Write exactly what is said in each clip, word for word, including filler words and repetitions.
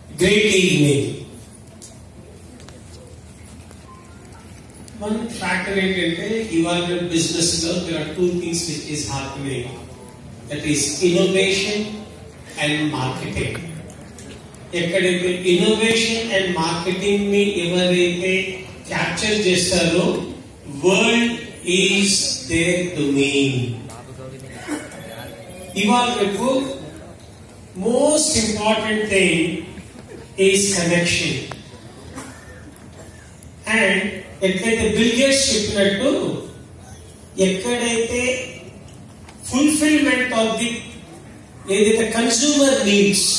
Great evening. One factor ఏంటంటే ఇవాళ business లో there are two things which is happening, that is innovation and marketing. ఎక్కడైతే innovation and marketing ని ఎవరైతే capture చేస్తారో వరల్డ్ ఈజ్ దేర్ డొమైన్. ఇవాళ రేపు most important thing is connection. And ఎట్లయితే బిల్ గేట్స్ చెప్పినట్టు ఎక్కడైతే ఫుల్ఫిల్మెంట్ ఆఫ్ ది ఏదైతే కన్స్యూమర్ నీడ్స్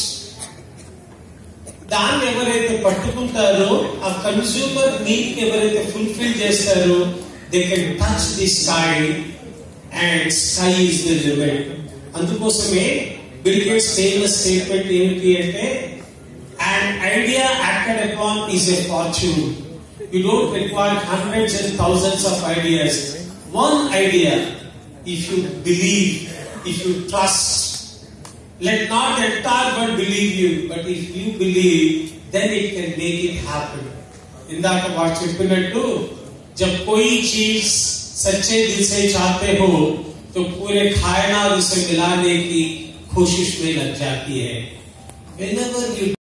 దాన్ని ఎవరైతే పట్టుకుంటారో ఆ కన్స్యూమర్ నీడ్ ఎవరైతే ఫుల్ఫిల్ చేస్తారో they can touch the sky and sky is the limit. అందుకోసమే బిల్ గేట్స్ ఫేమస్ స్టేట్మెంట్ ఏమిటి అంటే an idea acted upon is a fortune. You don't require hundreds and thousands of ideas. One idea, if you believe, if you trust, let not the entire world believe you, but if you believe, then it can make it happen. इंदाक बात चुप्पिनट्टू जब कोई चीज सच्चे दिल से चाहते हो तो पूरे कायनात उसे मिलाने की कोशिश में लग जाती है. Whenever you